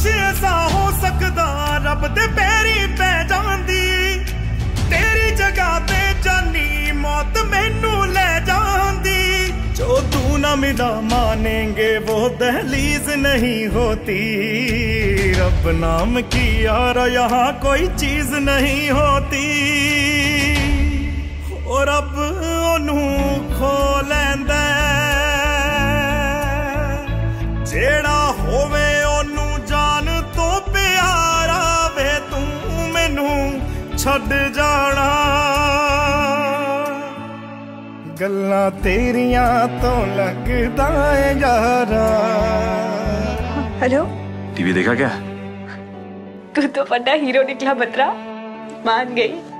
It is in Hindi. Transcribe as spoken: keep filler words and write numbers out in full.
ऐसा हो सकदा रब दे पैरी पै जांदी तेरी जगह ते जानी मौत मैनू ले जांदी जो तू ना मिला मानेंगे वो दहलीज नहीं होती रब नाम की यार यहाँ कोई चीज नहीं होती और अब ओनू खो लैंदा जेड़ा होवे ओनू जान तो प्यारा वे तू मैनू छड़ जाना गल्लां तेरियां तो लगदा है यारा। हेलो, टीवी देखा क्या? तू तो बड़ा हीरो निकला बतरा, मान गई।